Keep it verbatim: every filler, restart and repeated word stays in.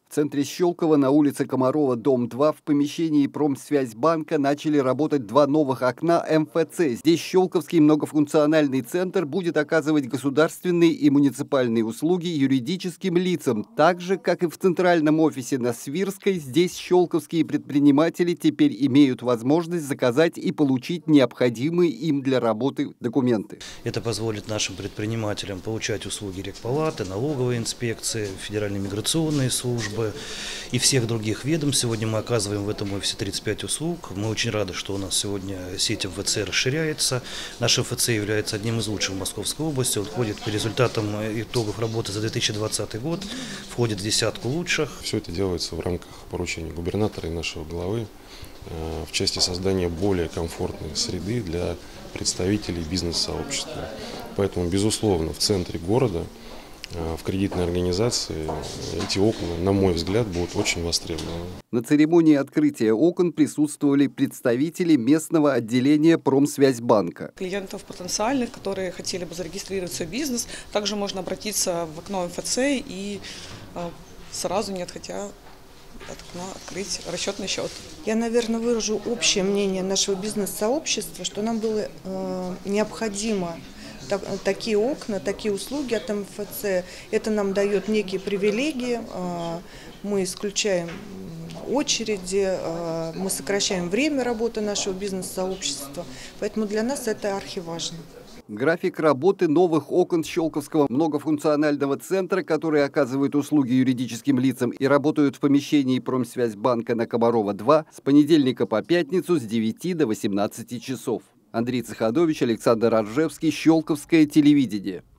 В центре Щелково на улице Комарова, дом два, в помещении Промсвязьбанка начали работать два новых окна эм эф цэ. Здесь Щелковский многофункциональный центр будет оказывать государственные и муниципальные услуги юридическим лицам. Так же, как и в центральном офисе на Свирской, здесь щелковские предприниматели теперь имеют возможность заказать и получить необходимые им для работы документы. Это позволит нашим предпринимателям получать услуги регпалаты, налоговой инспекции, федеральной миграционной службы и всех других ведомств. Сегодня мы оказываем в этом офисе тридцать пять услуг. Мы очень рады, что у нас сегодня сеть эм эф цэ расширяется. Наш эм эф цэ является одним из лучших в Московской области. Он входит по результатам итогов работы за две тысячи двадцатый год, входит в десятку лучших. Все это делается в рамках поручения губернатора и нашего главы в части создания более комфортной среды для представителей бизнес-сообщества. Поэтому, безусловно, в центре города, в кредитной организации, эти окна, на мой взгляд, будут очень востребованы. На церемонии открытия окон присутствовали представители местного отделения Промсвязьбанка. Клиентов потенциальных, которые хотели бы зарегистрировать свой бизнес, также можно обратиться в окно эм эф цэ и сразу, не отходя от окна, открыть расчетный счет. Я, наверное, выражу общее мнение нашего бизнес-сообщества, что нам было э, необходимо такие окна, такие услуги от эм эф цэ. Это нам дает некие привилегии. Мы исключаем очереди, мы сокращаем время работы нашего бизнес-сообщества. Поэтому для нас это архиважно. График работы новых окон Щелковского многофункционального центра, которые оказывают услуги юридическим лицам и работают в помещении Промсвязьбанка на Комарова два, с понедельника по пятницу с девяти до восемнадцати часов. Андрей Цехадович, Александр Аржевский, Щелковское телевидение.